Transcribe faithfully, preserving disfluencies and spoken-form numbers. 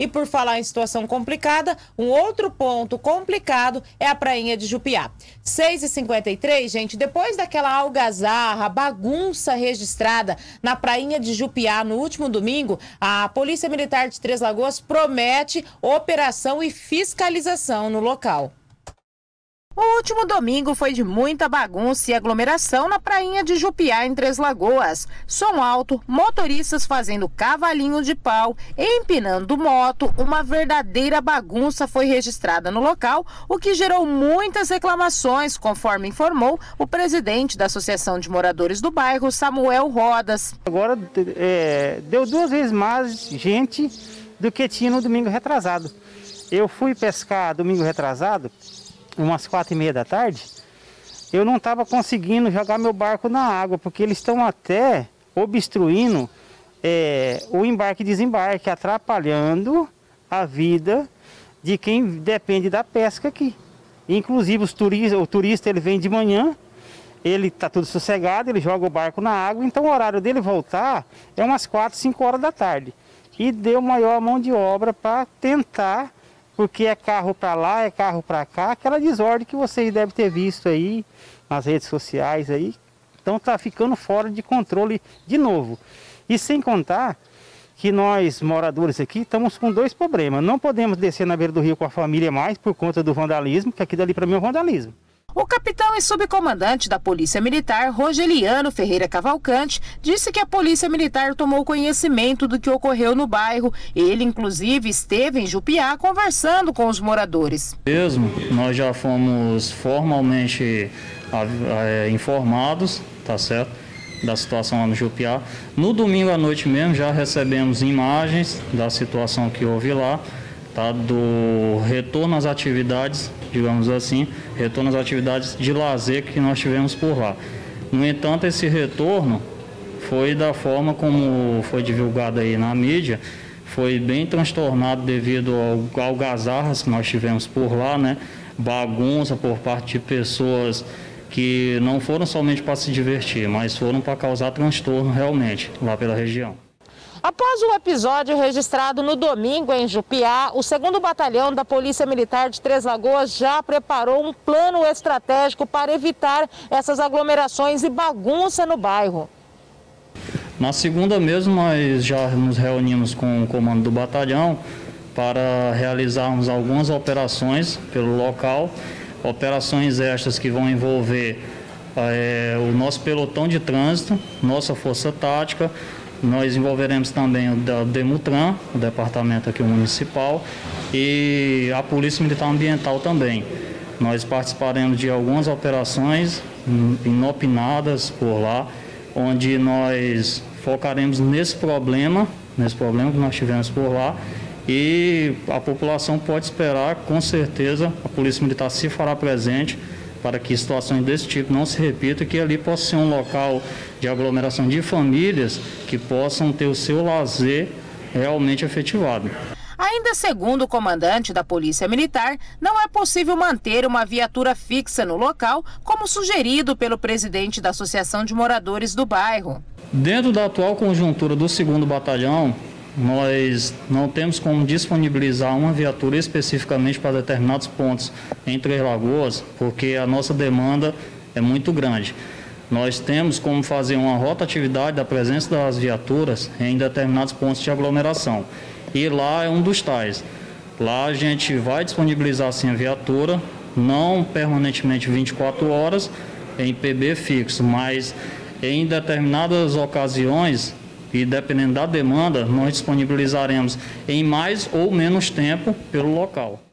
E por falar em situação complicada, um outro ponto complicado é a prainha de Jupiá. seis e cinquenta e três, gente, depois daquela algazarra, bagunça registrada na prainha de Jupiá no último domingo, a Polícia Militar de Três Lagoas promete operação e fiscalização no local. O último domingo foi de muita bagunça e aglomeração na prainha de Jupiá, em Três Lagoas. Som alto, motoristas fazendo cavalinho de pau, empinando moto, uma verdadeira bagunça foi registrada no local, o que gerou muitas reclamações, conforme informou o presidente da Associação de Moradores do Bairro, Samuel Rodas. Agora é, deu duas vezes mais gente do que tinha no domingo retrasado. Eu fui pescar domingo retrasado, umas quatro e meia da tarde, eu não estava conseguindo jogar meu barco na água, porque eles estão até obstruindo é, o embarque e desembarque, atrapalhando a vida de quem depende da pesca aqui. Inclusive os turistas, o turista ele vem de manhã, ele está tudo sossegado, ele joga o barco na água, então o horário dele voltar é umas quatro, cinco horas da tarde. E deu maior mão de obra para tentar, porque é carro para lá, é carro para cá, aquela desordem que vocês devem ter visto aí nas redes sociais aí. Então tá ficando fora de controle de novo. E sem contar que nós, moradores aqui, estamos com dois problemas. Não podemos descer na beira do rio com a família mais por conta do vandalismo, que aqui dali para mim é um vandalismo. O capitão e subcomandante da Polícia Militar, Rogeliano Ferreira Cavalcante, disse que a Polícia Militar tomou conhecimento do que ocorreu no bairro. Ele, inclusive, esteve em Jupiá conversando com os moradores. Mesmo, nós já fomos formalmente é, informados, tá certo, da situação lá no Jupiá. No domingo à noite mesmo já recebemos imagens da situação que houve lá, tá, do retorno às atividades, digamos assim, retorno às atividades de lazer que nós tivemos por lá. No entanto, esse retorno foi da forma como foi divulgado aí na mídia, foi bem transtornado devido ao algazarras que nós tivemos por lá, né? Bagunça por parte de pessoas que não foram somente para se divertir, mas foram para causar transtorno realmente lá pela região. Após o episódio registrado no domingo em Jupiá, o segundo Batalhão da Polícia Militar de Três Lagoas já preparou um plano estratégico para evitar essas aglomerações e bagunça no bairro. Na segunda mesmo, nós já nos reunimos com o comando do batalhão para realizarmos algumas operações pelo local, operações estas que vão envolver é, o nosso pelotão de trânsito, nossa força tática. Nós envolveremos também o Demutran, o departamento aqui municipal, e a Polícia Militar Ambiental também. Nós participaremos de algumas operações inopinadas por lá, onde nós focaremos nesse problema, nesse problema que nós tivemos por lá, e a população pode esperar, com certeza, a Polícia Militar se fará presente para que situações desse tipo não se repitam, que ali possa ser um local de aglomeração de famílias que possam ter o seu lazer realmente efetivado. Ainda segundo o comandante da Polícia Militar, não é possível manter uma viatura fixa no local, como sugerido pelo presidente da Associação de Moradores do Bairro. Dentro da atual conjuntura do segundo Batalhão, nós não temos como disponibilizar uma viatura especificamente para determinados pontos em Três Lagoas, porque a nossa demanda é muito grande. Nós temos como fazer uma rotatividade da presença das viaturas em determinados pontos de aglomeração. E lá é um dos tais. Lá a gente vai disponibilizar sim a viatura, não permanentemente vinte e quatro horas, em P B fixo, mas em determinadas ocasiões, e dependendo da demanda, nós disponibilizaremos em mais ou menos tempo pelo local.